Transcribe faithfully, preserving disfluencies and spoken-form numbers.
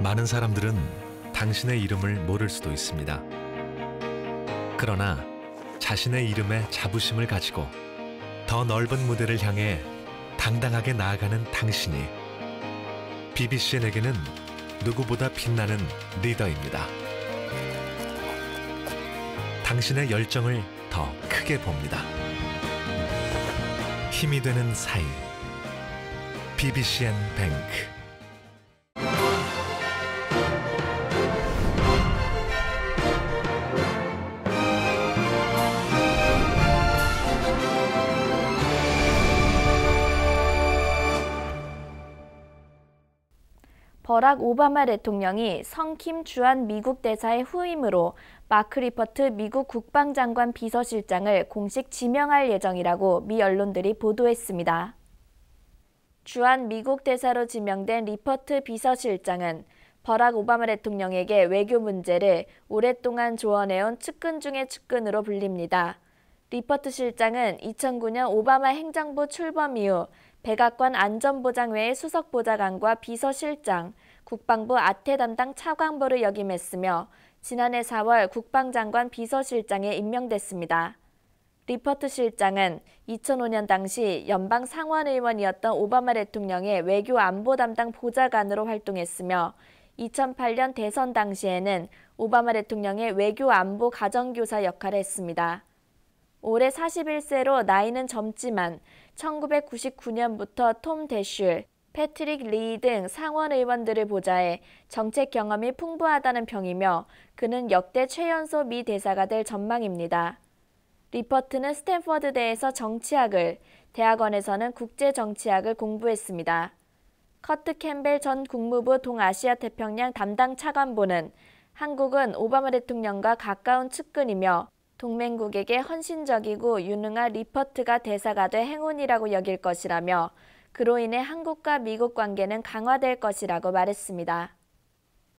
많은 사람들은 당신의 이름을 모를 수도 있습니다. 그러나 자신의 이름에 자부심을 가지고 더 넓은 무대를 향해 당당하게 나아가는 당신이 비비씨엔에게는 누구보다 빛나는 리더입니다. 당신의 열정을 더 크게 봅니다. 힘이 되는 사이 비비씨엔 뱅크. 버락 오바마 대통령이 성킴 주한 미국 대사의 후임으로 마크 리퍼트 미국 국방장관 비서실장을 공식 지명할 예정이라고 미 언론들이 보도했습니다. 주한 미국 대사로 지명된 리퍼트 비서실장은 버락 오바마 대통령에게 외교 문제를 오랫동안 조언해온 측근 중의 측근으로 불립니다. 리퍼트 실장은 이천구 년 오바마 행정부 출범 이후 백악관 안전보장회의 수석보좌관과 비서실장, 국방부 아태 담당 차관보를 역임했으며 지난해 사월 국방장관 비서실장에 임명됐습니다. 리퍼트 실장은 이천오 년 당시 연방 상원의원이었던 오바마 대통령의 외교 안보 담당 보좌관으로 활동했으며 이천팔 년 대선 당시에는 오바마 대통령의 외교 안보 가정교사 역할을 했습니다. 올해 사십일 세로 나이는 젊지만 천구백구십구 년부터 톰 대슐, 패트릭 리 등 상원 의원들을 보좌해 정책 경험이 풍부하다는 평이며 그는 역대 최연소 미 대사가 될 전망입니다. 리퍼트는 스탠퍼드대에서 정치학을, 대학원에서는 국제정치학을 공부했습니다. 커트 캠벨 전 국무부 동아시아 태평양 담당 차관보는 한국은 오바마 대통령과 가까운 측근이며 동맹국에게 헌신적이고 유능한 리퍼트가 대사가 될 행운이라고 여길 것이라며 그로 인해 한국과 미국 관계는 강화될 것이라고 말했습니다.